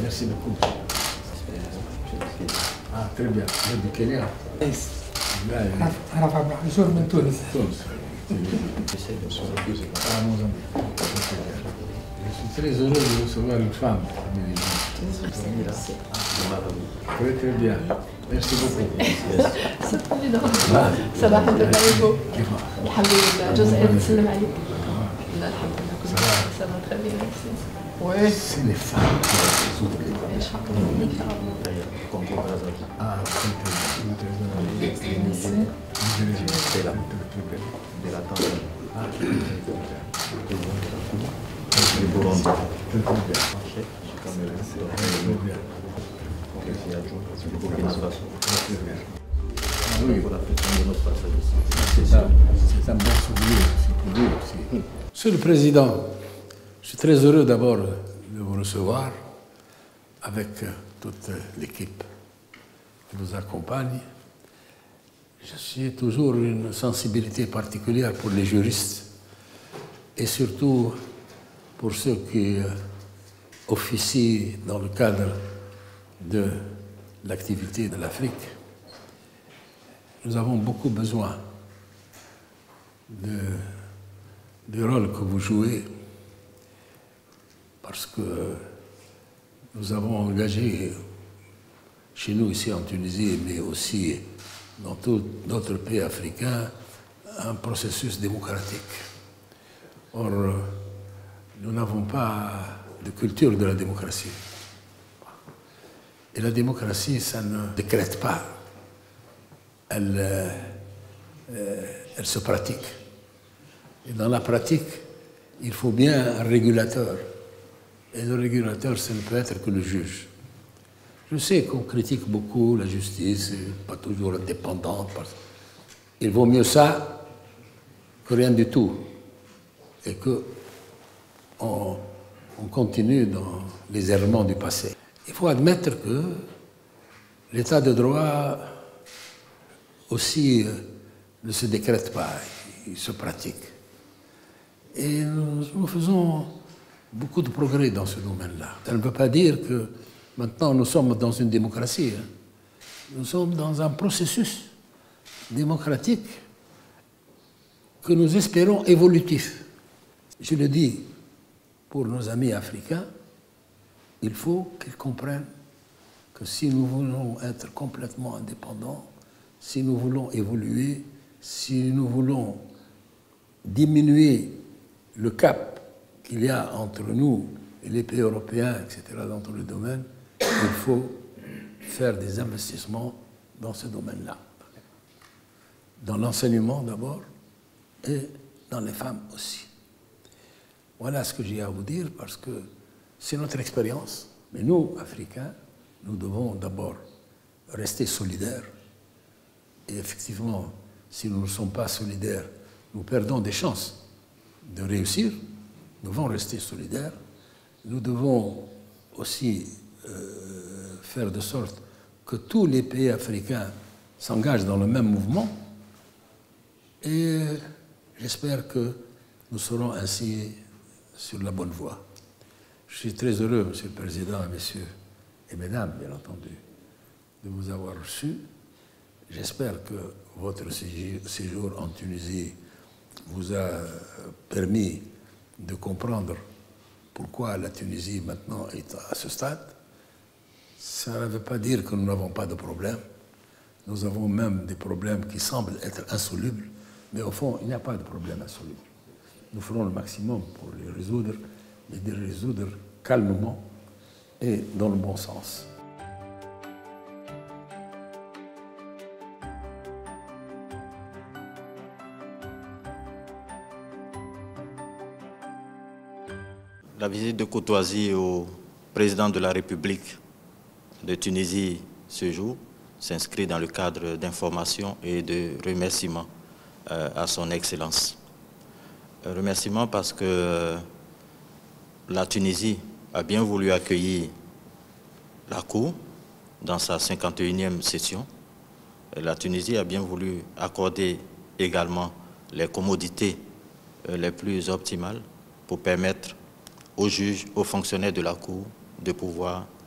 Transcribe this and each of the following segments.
Merci beaucoup. Ah, très bien. Vous êtes du Kenya? Je suis très heureux de recevoir une femme. Très très bien. Merci beaucoup. صباح الخير. الحمد لله جزائر تسلم عليك. لا الحمد لله كل شيء ça va très bien. Oui. C'est les femmes qui résoudent les problèmes. إن شاء الله. Ah, très bien. C'est là. De la tente. Ah, très bien. Le Burundi. Très bien. C'est un bon souvenir pour nous aussi. Monsieur le Président, je suis très heureux d'abord de vous recevoir avec toute l'équipe qui vous accompagne. Je suis toujours une sensibilité particulière pour les juristes et surtout pour ceux qui officient dans le cadre de l'activité de l'Afrique. Nous avons beaucoup besoin du rôle que vous jouez parce que nous avons engagé chez nous ici en Tunisie, mais aussi dans tous d'autres pays africains, un processus démocratique. Or, nous n'avons pas de culture de la démocratie. Et la démocratie, ça ne décrète pas. Elle se pratique. Et dans la pratique, il faut bien un régulateur. Et le régulateur, ce ne peut être que le juge. Je sais qu'on critique beaucoup la justice, pas toujours indépendante. Il vaut mieux ça que rien du tout. Et qu'on continue dans les errements du passé. Il faut admettre que l'état de droit aussi ne se décrète pas, il se pratique. Et nous faisons beaucoup de progrès dans ce domaine-là. Ça ne veut pas dire que maintenant nous sommes dans une démocratie. Nous sommes dans un processus démocratique que nous espérons évolutif. Je le dis pour nos amis africains, il faut qu'ils comprennent que si nous voulons être complètement indépendants, si nous voulons évoluer, si nous voulons diminuer le cap qu'il y a entre nous et les pays européens, etc., dans tous les domaines, il faut faire des investissements dans ce domaine-là. Dans l'enseignement d'abord et dans les femmes aussi. Voilà ce que j'ai à vous dire parce que c'est notre expérience. Mais nous, Africains, nous devons d'abord rester solidaires. Et effectivement, si nous ne sommes pas solidaires, nous perdons des chances de réussir. Nous devons rester solidaires. Nous devons aussi faire de sorte que tous les pays africains s'engagent dans le même mouvement. Et j'espère que nous serons ainsi sur la bonne voie. Je suis très heureux, Monsieur le Président, Messieurs et Mesdames, bien entendu, de vous avoir reçus. J'espère que votre séjour en Tunisie vous a permis de comprendre pourquoi la Tunisie maintenant est à ce stade. Ça ne veut pas dire que nous n'avons pas de problèmes. Nous avons même des problèmes qui semblent être insolubles, mais au fond, il n'y a pas de problème insoluble. Nous ferons le maximum pour les résoudre, mais de les résoudre calmement et dans le bon sens. La visite de courtoisie au président de la République de Tunisie ce jour s'inscrit dans le cadre d'information et de remerciements à son Excellence. Remerciements parce que la Tunisie a bien voulu accueillir la Cour dans sa 51e session. La Tunisie a bien voulu accorder également les commodités les plus optimales pour permettre aux juges, aux fonctionnaires de la Cour de pouvoir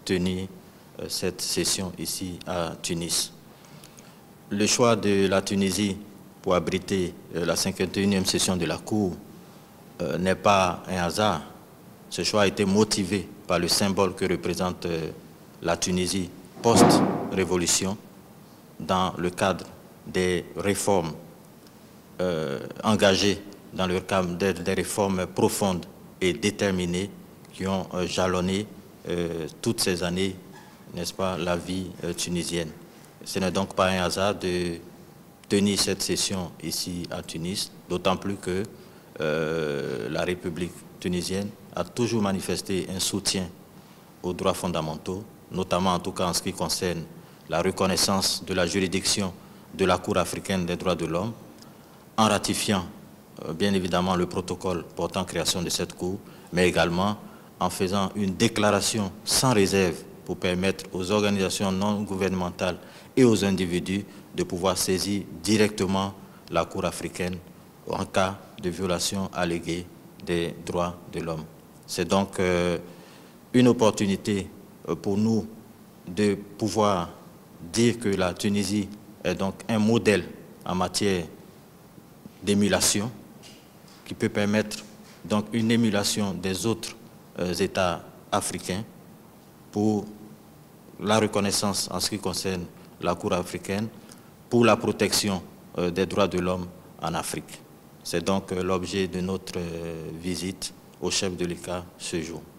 tenir cette session ici à Tunis. Le choix de la Tunisie pour abriter la 51e session de la Cour n'est pas un hasard. Ce choix a été motivé par le symbole que représente la Tunisie post-révolution dans le cadre des réformes engagées dans le cadre des réformes profondes et déterminées qui ont jalonné toutes ces années, n'est-ce pas, la vie tunisienne. Ce n'est donc pas un hasard de tenir cette session ici à Tunis, d'autant plus que la République tunisienne a toujours manifesté un soutien aux droits fondamentaux, notamment en tout cas en ce qui concerne la reconnaissance de la juridiction de la Cour africaine des droits de l'homme, en ratifiant bien évidemment le protocole portant création de cette Cour, mais également en faisant une déclaration sans réserve pour permettre aux organisations non gouvernementales et aux individus de pouvoir saisir directement la Cour africaine en cas de violation alléguée des droits de l'homme. C'est donc une opportunité pour nous de pouvoir dire que la Tunisie est donc un modèle en matière d'émulation qui peut permettre donc une émulation des autres États africains pour la reconnaissance en ce qui concerne la Cour africaine, pour la protection des droits de l'homme en Afrique. C'est donc l'objet de notre visite au chef de l'ICA ce jour.